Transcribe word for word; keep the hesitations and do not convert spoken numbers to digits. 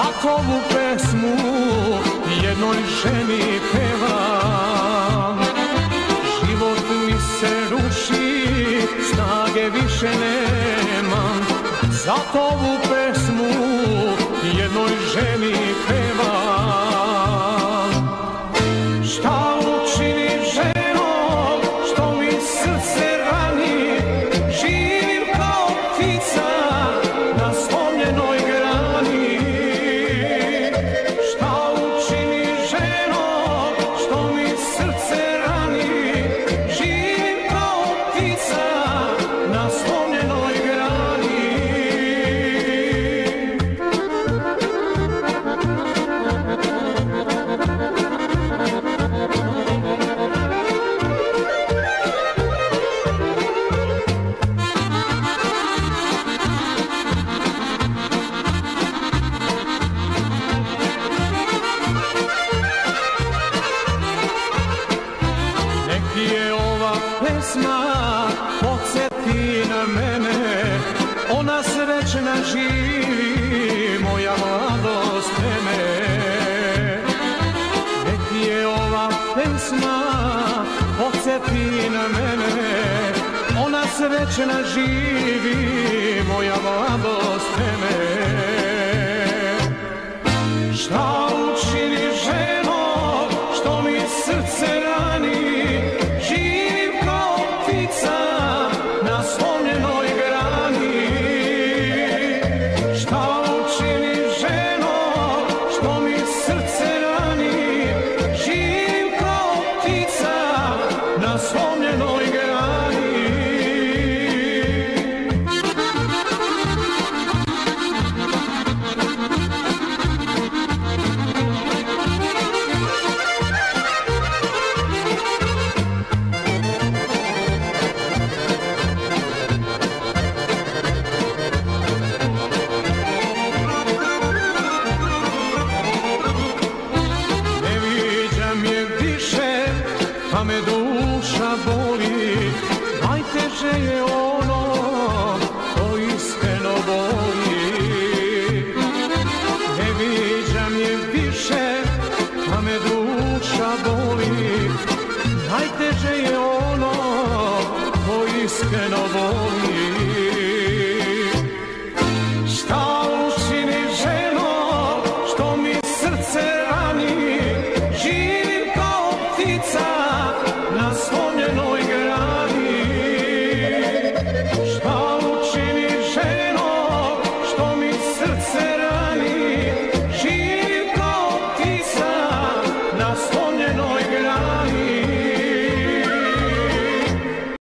Zato ovu pesmu jednoj ženi pevam. Život mi se ruši, snage više nemam. Zato ovu pesmu jednoj ženi pevam. Šta učini ženo, što mi srce rani, živim kao ptica na slomljenoj grani. Šta učini ženo, što mi srce rani, živim kao ptica na slomljenoj grani. Neki je ova pesma podsjeti na mene, ona srećna živi, moja mladost teme. Neki je ova pesma podsjeti na mene, ona srećna živi, moja mladost teme. Šta učini ženo, što mi srce rani, živim kao ptica na slomljenoj grani. Šta učini ženo, što mi srce rani, živim kao ptica na slomljenoj grani. Pa me duša boli, najteže je ono ko iskreno voli. Ne viđam je više, pa me duša boli.